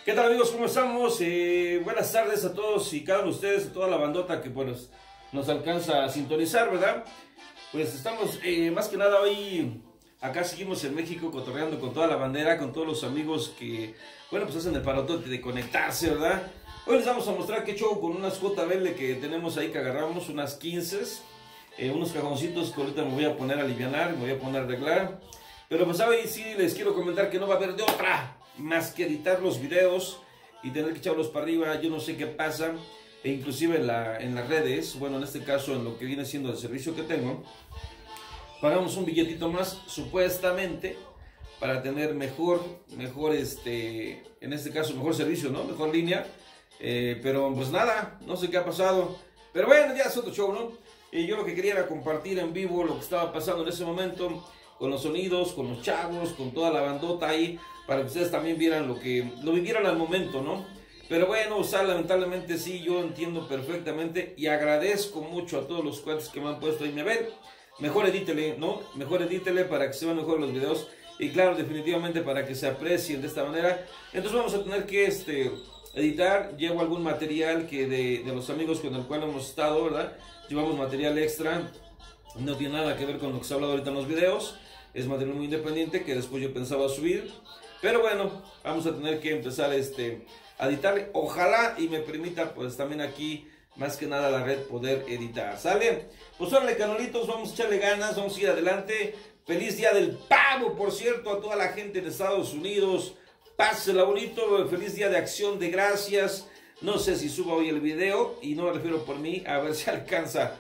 ¿Qué tal, amigos? ¿Cómo estamos? Buenas tardes a todos y cada uno de ustedes, a toda la bandota que pues, nos alcanza a sintonizar, ¿verdad? Pues estamos más que nada hoy, acá seguimos en México cotorreando con toda la bandera, con todos los amigos que, bueno, pues hacen el parotote de conectarse, ¿verdad? Hoy les vamos a mostrar qué show con unas JBL que tenemos ahí que agarramos, unas 15, unos cajoncitos que ahorita me voy a poner a alivianar, me voy a poner a arreglar. Pero pues hoy sí les quiero comentar que no va a haber de otra más que editar los videos y tener que echarlos para arriba. Yo no sé qué pasa, e inclusive en las redes, bueno, en este caso en lo que viene siendo el servicio que tengo, pagamos un billetito más supuestamente para tener mejor en este caso mejor servicio, ¿no? Mejor línea, pero pues nada, no sé qué ha pasado, pero bueno, ya es otro show, ¿no? Y yo lo que quería era compartir en vivo lo que estaba pasando en ese momento, con los sonidos, con los chavos, con toda la bandota ahí, para que ustedes también vieran lo vivieran al momento, ¿no? Pero bueno, o sea, lamentablemente sí, yo entiendo perfectamente y agradezco mucho a todos los cuates que me han puesto ahí, me ven, mejor edítele, ¿no? Mejor edítele para que se vean mejor los videos y claro, definitivamente para que se aprecien de esta manera. Entonces vamos a tener que editar, llevo algún material que de los amigos con el cual hemos estado, ¿verdad? Llevamos material extra, no tiene nada que ver con lo que se ha hablado ahorita en los videos. Es material muy independiente que después yo pensaba subir. Pero bueno, vamos a tener que empezar a editar. Ojalá y me permita pues también aquí, más que nada la red, poder editar. ¿Sale? Pues órale, canolitos, vamos a echarle ganas, vamos a ir adelante. Feliz Día del Pavo, por cierto, a toda la gente de Estados Unidos. Pásela bonito, feliz Día de Acción de Gracias. No sé si suba hoy el video, y no me refiero por mí, a ver si alcanza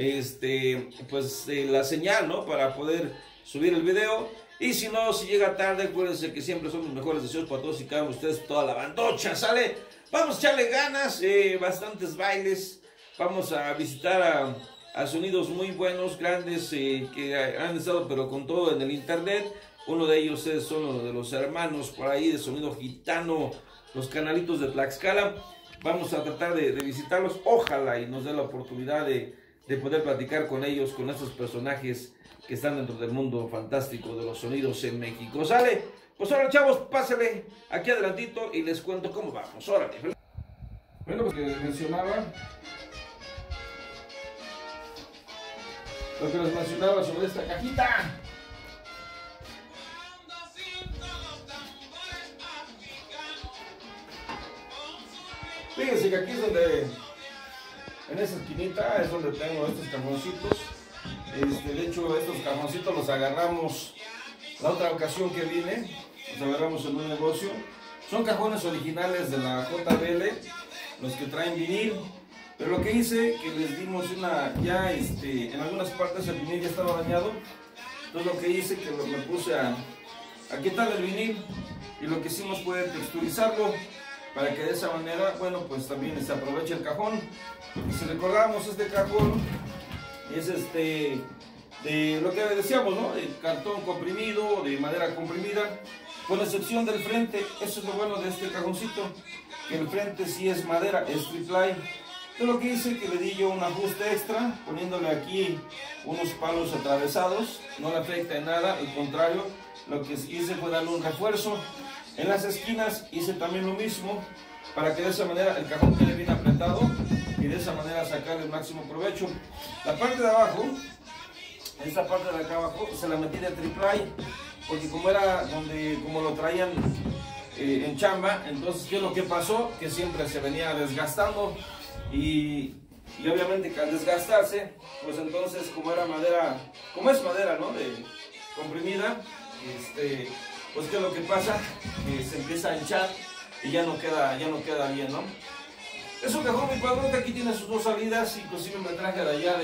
la señal, ¿no? Para poder subir el video. Y si no, si llega tarde, acuérdense que siempre son mis mejores deseos para todos y cada uno de ustedes, toda la bandocha, ¿sale? Vamos a echarle ganas, bastantes bailes. Vamos a visitar a sonidos muy buenos, grandes, que han estado pero con todo en el internet. Uno de ellos son uno de los hermanos por ahí de Sonido Gitano, los canalitos de Tlaxcala. Vamos a tratar de visitarlos, ojalá y nos dé la oportunidad de poder platicar con ellos, con estos personajes que están dentro del mundo fantástico de los sonidos en México. ¿Sale? Pues ahora, chavos, pásenle aquí adelantito y les cuento cómo vamos. Órale. Bueno, pues lo que les mencionaba sobre esta cajita. Fíjense que aquí es donde, en esa esquinita, es donde tengo estos cajoncitos. De hecho, estos cajoncitos los agarramos la otra ocasión que vine, los agarramos en un negocio. Son cajones originales de la JBL, los que traen vinil. Pero lo que hice, que les dimos en algunas partes el vinil ya estaba dañado. Entonces lo que hice, que me puse a quitar el vinil, y lo que hicimos fue texturizarlo, para que de esa manera, bueno, pues también se aproveche el cajón. Y si recordamos, este cajón es de lo que decíamos, ¿no? De cartón comprimido, de madera comprimida, con excepción del frente. Eso es lo bueno de este cajoncito, que el frente sí es madera, es triple. Entonces lo que hice, que le di yo un ajuste extra, poniéndole aquí unos palos atravesados. No le afecta en nada, al contrario, lo que hice fue darle un refuerzo. En las esquinas hice también lo mismo, para que de esa manera el cajón quede bien apretado y de esa manera sacarle el máximo provecho. La parte de abajo, esta parte de acá abajo, se la metí de triple, porque como lo traían en chamba, entonces ¿qué es lo que pasó? Que siempre se venía desgastando y obviamente que al desgastarse, pues entonces como es madera, ¿no? Comprimida, pues ¿qué es lo que pasa? Que se empieza a hinchar y ya no queda bien, ¿no? Es un cajón muy padrote, aquí tiene sus dos salidas, inclusive me traje de allá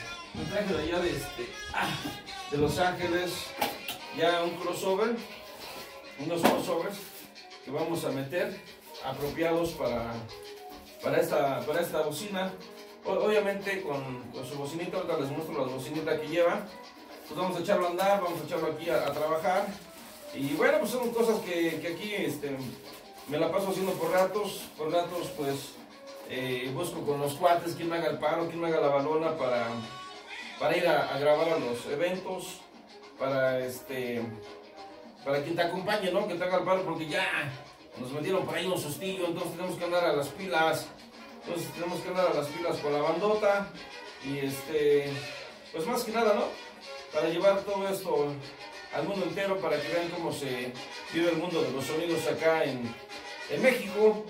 de Los Ángeles, ya unos crossovers que vamos a meter, apropiados para esta bocina. Obviamente con su bocinita, ahorita les muestro la bocinita que lleva. Pues vamos a echarlo a andar, vamos a echarlo aquí a trabajar. Y bueno, pues son cosas que aquí me la paso haciendo por ratos pues busco con los cuates quien me haga el paro, quien me haga la balona para ir a grabar a los eventos, para quien te acompañe, ¿no? Que te haga el paro, porque ya nos metieron por ahí un sustillo, entonces tenemos que andar a las pilas. Entonces tenemos que andar a las pilas con la bandota. Y pues más que nada, ¿no? Para llevar todo esto al mundo entero, para que vean cómo se vive el mundo de los sonidos acá en México.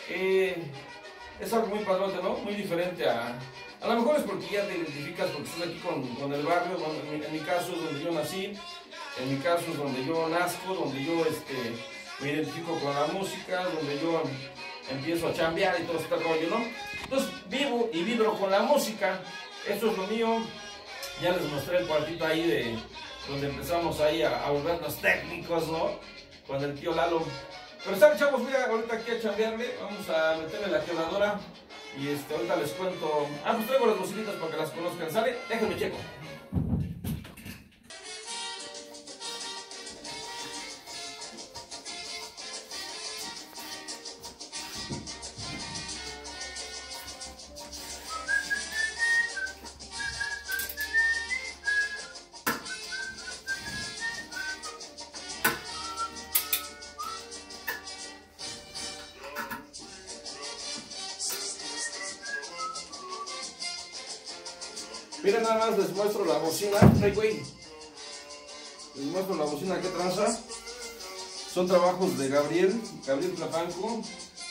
Es algo muy padrote, ¿no? Muy diferente a lo mejor es porque ya te identificas porque estás aquí con el barrio. En mi caso es donde yo nací, en mi caso es donde yo nazco, donde yo me identifico con la música, donde yo empiezo a chambear y todo este rollo, ¿no? Entonces vivo y vibro con la música, esto es lo mío. Ya les mostré el cuartito ahí de donde empezamos ahí a volvernos técnicos, ¿no? Con el tío Lalo. Pero saben, chavos, voy ahorita aquí a chambearle, vamos a meterle la quebradora y ahorita les cuento. Pues traigo las bocinitas para que las conozcan, ¿sale? Déjenme checo. Miren, nada más les muestro la bocina. Hey, güey. Les muestro la bocina que tranza. Son trabajos de Gabriel Tlapanco,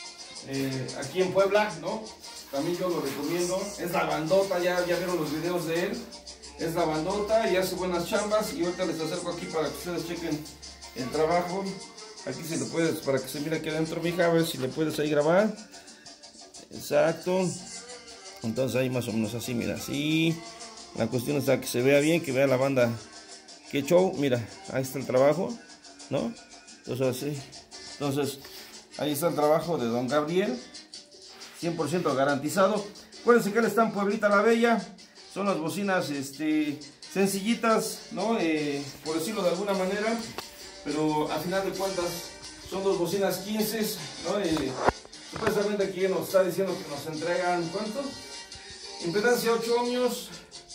aquí en Puebla, ¿no? También yo lo recomiendo. Es la bandota, ya vieron los videos de él. Es la bandota y hace buenas chambas. Y ahorita les acerco aquí para que ustedes chequen el trabajo. Aquí se lo puedes, para que se mire aquí adentro, mija, a ver si le puedes ahí grabar. Exacto. Entonces ahí más o menos así, mira, así. La cuestión está que se vea bien, que vea la banda. Qué show, mira, ahí está el trabajo, ¿no? Entonces, ahí está el trabajo de don Gabriel, 100% garantizado. Acuérdense que él está en Pueblita la Bella. Son las bocinas sencillitas, ¿no? Por decirlo de alguna manera, pero a final de cuentas son dos bocinas 15, ¿no? Supuestamente aquí nos está diciendo que nos entregan, ¿cuánto? Impedancia 8 ohmios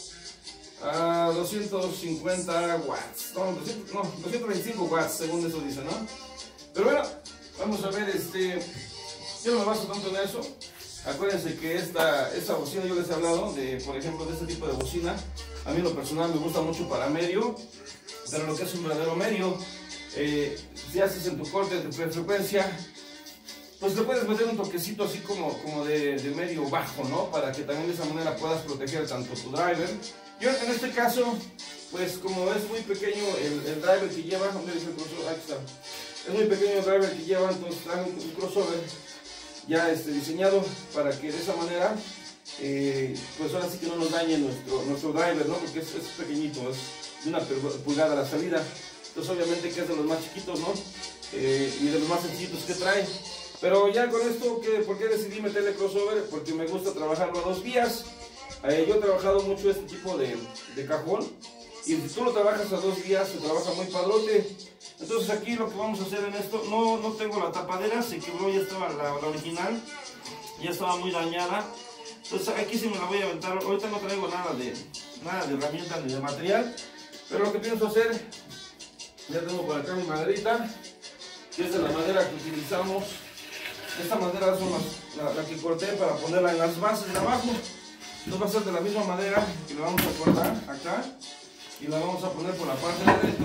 a 250 watts, no, 225 watts, según eso dice, ¿no? Pero bueno, vamos a ver, yo no me baso tanto en eso. Acuérdense que esta bocina yo les he hablado, por ejemplo, de este tipo de bocina. A mí en lo personal me gusta mucho para medio, pero lo que es un verdadero medio, si haces en tu corte de frecuencia, pues le puedes meter un toquecito así como de medio bajo, ¿no? Para que también de esa manera puedas proteger tanto tu driver. Yo en este caso, pues como es muy pequeño el driver que lleva, ¿dónde dice el crossover? Aquí está. Es muy pequeño el driver que lleva, entonces trae un crossover ya diseñado para que de esa manera, pues ahora sí que no nos dañe nuestro driver, ¿no? Porque es pequeñito, es de 1 pulgada la salida. Entonces obviamente que es de los más chiquitos, ¿no? Y de los más sencillitos que trae. Pero ya con esto, ¿por qué decidí meterle crossover? Porque me gusta trabajarlo a 2 vías. Yo he trabajado mucho este tipo de cajón. Y si tú lo trabajas a 2 vías, se trabaja muy padrote. Entonces aquí lo que vamos a hacer en esto, no tengo la tapadera, se quebró, ya estaba la original. Ya estaba muy dañada. Entonces aquí sí me la voy a aventar. Ahorita no traigo nada de herramienta ni de material. Pero lo que pienso hacer, ya tengo por acá mi maderita, que es de la madera que utilizamos. Esta madera son la que corté para ponerla en las bases de abajo. Entonces va a ser de la misma madera que la vamos a cortar acá y la vamos a poner por la parte de adentro,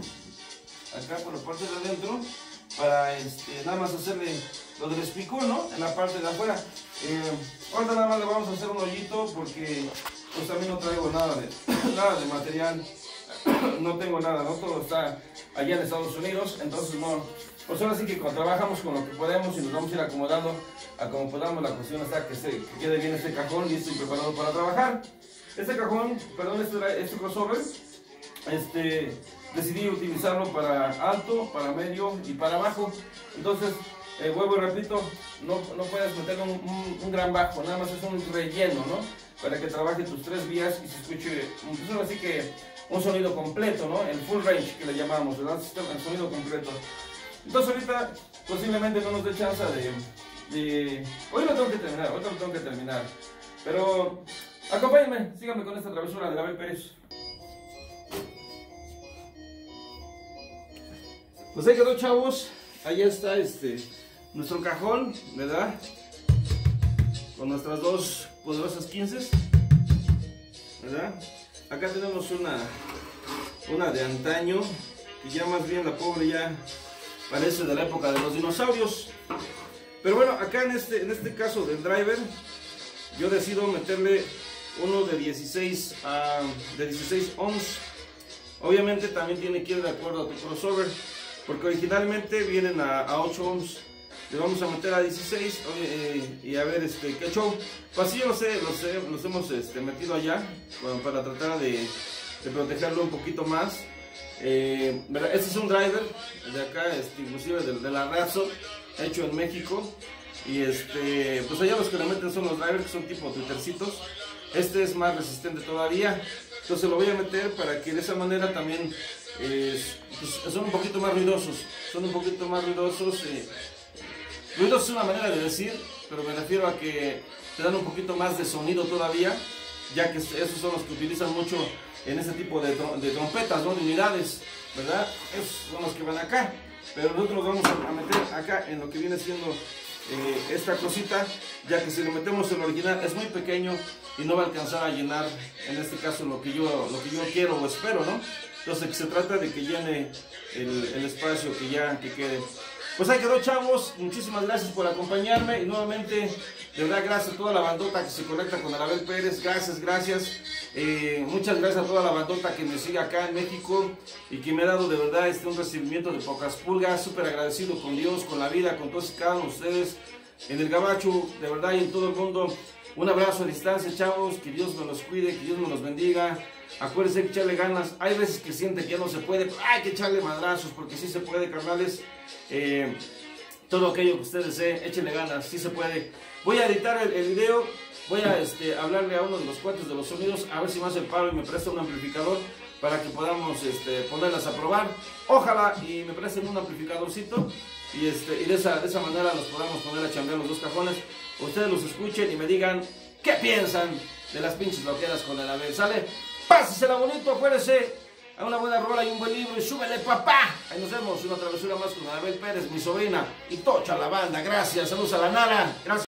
acá por la parte de adentro, para nada más hacerle lo del espicón, ¿no? En la parte de afuera. Ahorita nada más le vamos a hacer un hoyito porque pues también no traigo nada de material. No tengo nada, ¿no? Todo está allá en Estados Unidos, entonces no. Pues ahora sí que trabajamos con lo que podemos y nos vamos a ir acomodando a como podamos. La cuestión está que quede bien este cajón listo y preparado para trabajar. Este cajón, perdón, este crossover, decidí utilizarlo para alto, para medio y para bajo. Entonces, vuelvo y repito, no puedes meterle un gran bajo, nada más es un relleno, ¿no? Para que trabaje tus 3 vías y se escuche, pues así que un sonido completo, ¿no? El full range que le llamamos, ¿verdad? El sonido completo. Entonces ahorita posiblemente no nos dé chance hoy lo tengo que terminar, pero acompáñenme, síganme con esta travesura de Gabriel Pérez. Pues ahí quedó, chavos, ahí está nuestro cajón, ¿verdad? Con nuestras dos poderosas 15, ¿verdad? Acá tenemos una de antaño, que ya más bien la pobre ya parece de la época de los dinosaurios. Pero bueno, acá en este caso del driver, yo decido meterle uno de 16 ohms. Obviamente también tiene que ir de acuerdo a tu crossover, porque originalmente vienen a 8 ohms. Le vamos a meter a 16 y a ver qué show. Pues así los hemos metido allá, bueno, para tratar de protegerlo un poquito más. Este es un driver de acá, inclusive de la Ratso, hecho en México. Y pues allá los que le meten son los drivers, que son tipo twittercitos. Este es más resistente todavía, entonces lo voy a meter para que de esa manera también pues son un poquito más ruidosos. Son un poquito más ruidosos. Ruidos es una manera de decir, pero me refiero a que te dan un poquito más de sonido todavía, ya que esos son los que utilizan mucho en este tipo de trompetas, ¿no? De unidades, ¿verdad? Esos son los que van acá, pero nosotros los vamos a meter acá en lo que viene siendo esta cosita, ya que si lo metemos en el original es muy pequeño y no va a alcanzar a llenar, en este caso, lo que yo quiero o espero, ¿no? Entonces se trata de que llene el espacio que quede. Pues ahí quedó, chavos. Muchísimas gracias por acompañarme y nuevamente, de verdad, gracias a toda la bandota que se conecta con Abel Pérez. Gracias. Muchas gracias a toda la bandota que me sigue acá en México y que me ha dado de verdad un recibimiento de pocas pulgas. Súper agradecido con Dios, con la vida, con todos y cada uno de ustedes en el Gabacho, de verdad, y en todo el mundo. Un abrazo a distancia, chavos. Que Dios me los cuide, que Dios me los bendiga. Acuérdense que echarle ganas. Hay veces que siente que ya no se puede, pero hay que echarle madrazos, porque sí se puede, carnales. Todo aquello que usted desee, échenle ganas, sí se puede. Voy a editar el video, voy a hablarle a uno de los cuates de los sonidos, a ver si me hace el paro y me presta un amplificador para que podamos ponerlas a probar. Ojalá y me presten un amplificadorcito y de esa manera los podamos poner a chambear los dos cajones. Ustedes los escuchen y me digan qué piensan de las pinches loqueras con el Abel. ¿Sale? Pásesela bonito, acuérdense. A una buena rola y un buen libro y súbele, papá. Ahí nos vemos, una travesura más con Abel Pérez, mi sobrina, y tocha la banda. Gracias, saludos a la Nara. Gracias.